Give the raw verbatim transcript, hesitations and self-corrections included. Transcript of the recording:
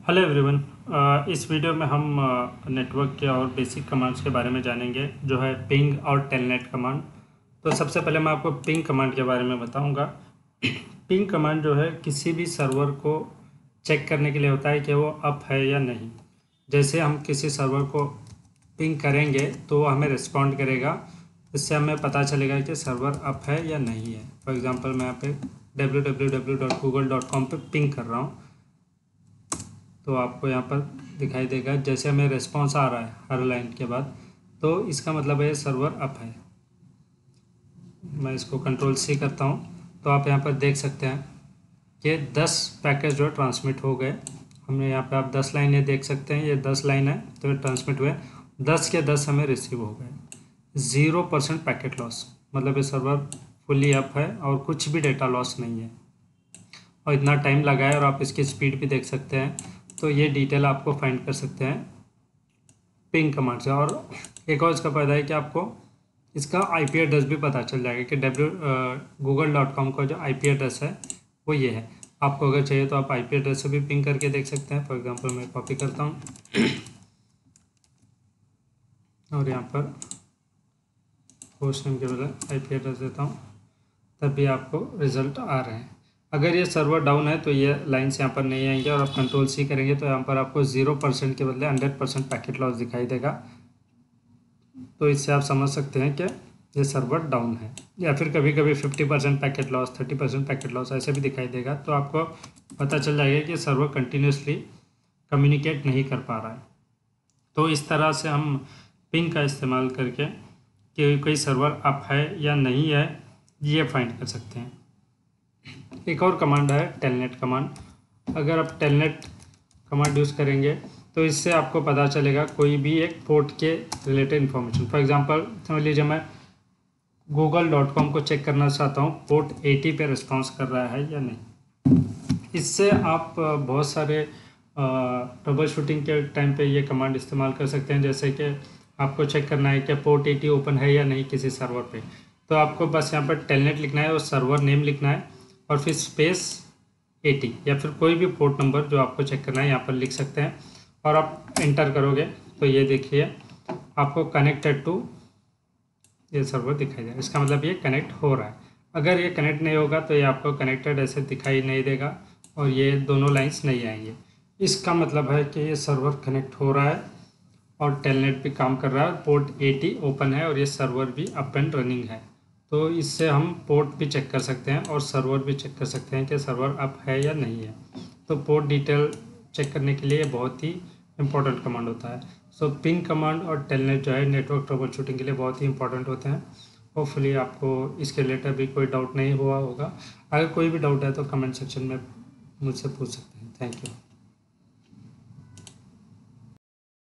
Hello everyone. अ, इस video में हम नेटवर्क के और बेसिक कमांड्स के बारे में जानेंगे, जो है पिंग और टेलनेट कमांड। तो सबसे पहले मैं आपको पिंग कमांड के बारे में बताऊंगा। पिंग कमांड जो है किसी भी सर्वर को चेक करने के लिए होता है कि वो अप है या नहीं। जैसे हम किसी सर्वर को पिंग करेंगे तो वो हमें रिस्पॉन्ड करेगा, इससे हमें पता चलेगा कि सर्वर अप है या नहीं है। फॉर एग्जांपल मैं यहाँ पे W W W dot Google dot com पर पिंग कर रहा हूँ, तो आपको यहाँ पर दिखाई देगा जैसे हमें रिस्पॉन्स आ रहा है हर लाइन के बाद, तो इसका मतलब है सर्वर अप है। मैं इसको कंट्रोल सी करता हूँ तो आप यहाँ पर देख सकते हैं कि दस पैकेज जो ट्रांसमिट हो गए। हमने यहाँ पे आप दस लाइनें देख सकते हैं, ये दस लाइन है तो ये ट्रांसमिट हुए, दस के दस हमें रिसीव हो गए। ज़ीरो परसेंट पैकेट लॉस, मतलब ये सर्वर फुली अप है और कुछ भी डेटा लॉस नहीं है। और इतना टाइम लगा है और आप इसकी स्पीड भी देख सकते हैं। तो ये डिटेल आपको फाइंड कर सकते हैं पिंग कमांड से। और एक और इसका फ़ायदा है कि आपको इसका आईपी एड्रेस भी पता चल जाएगा कि डब्ल्यू गूगल डॉट कॉम का जो आईपी एड्रेस है वो ये है। आपको अगर चाहिए तो आप आईपी एड्रेस से भी पिंग करके देख सकते हैं। फॉर एग्जांपल मैं कॉपी करता हूँ और यहाँ पर होस्ट नेम के बजाय आईपी एड्रेस देता हूँ, तब भी आपको रिजल्ट आ रहे हैं। अगर ये सर्वर डाउन है तो ये लाइन्स यहाँ पर नहीं आएंगे और आप कंट्रोल सी करेंगे तो यहाँ पर आपको ज़ीरो परसेंट के बदले हंड्रेड परसेंट पैकेट लॉस दिखाई देगा। तो इससे आप समझ सकते हैं कि ये सर्वर डाउन है। या फिर कभी कभी fifty percent packet loss, thirty percent packet loss ऐसे भी दिखाई देगा, तो आपको पता चल जाएगा कि सर्वर कंटिन्यूसली कम्युनिकेट नहीं कर पा रहा है। तो इस तरह से हम पिंग का इस्तेमाल करके कि कोई सर्वर अप है या नहीं है ये फाइंड कर सकते हैं। एक और कमांड है टेलनेट कमांड। अगर आप टेलनेट कमांड यूज़ करेंगे तो इससे आपको पता चलेगा कोई भी एक पोर्ट के रिलेटेड इन्फॉर्मेशन। फॉर एग्जांपल समझ लीजिए मैं गूगल डॉट कॉम को चेक करना चाहता हूँ पोर्ट एटी पे रिस्पॉन्स कर रहा है या नहीं। इससे आप बहुत सारे ट्रबल शूटिंग के टाइम पे ये कमांड इस्तेमाल कर सकते हैं। जैसे कि आपको चेक करना है कि पोर्ट एटी ओपन है या नहीं किसी सर्वर पे, तो आपको बस यहाँ पर टेलनेट लिखना है और सर्वर नेम लिखना है और फिर स्पेस एटी या फिर कोई भी पोर्ट नंबर जो आपको चेक करना है यहाँ पर लिख सकते हैं और आप एंटर करोगे तो ये देखिए आपको कनेक्टेड टू ये सर्वर दिखाई देगा। इसका मतलब ये कनेक्ट हो रहा है। अगर ये कनेक्ट नहीं होगा तो ये आपको कनेक्टेड ऐसे दिखाई नहीं देगा और ये दोनों लाइंस नहीं आएंगे। इसका मतलब है कि ये सर्वर कनेक्ट हो रहा है और टेलनेट भी काम कर रहा है, पोर्ट एटी ओपन है और ये सर्वर भी अप एंड रनिंग है। तो इससे हम पोर्ट भी चेक कर सकते हैं और सर्वर भी चेक कर सकते हैं कि सर्वर अप है या नहीं है। तो पोर्ट डिटेल चेक करने के लिए बहुत ही इंपॉर्टेंट कमांड होता है। सो पिंग कमांड और टेलनेट जो है नेटवर्क ट्रबल शूटिंग के लिए बहुत ही इंपॉर्टेंट होते हैं। होपफुली आपको इसके रिलेटेड भी कोई डाउट नहीं हुआ होगा। अगर कोई भी डाउट है तो कमेंट सेक्शन में मुझसे पूछ सकते हैं। Thank you.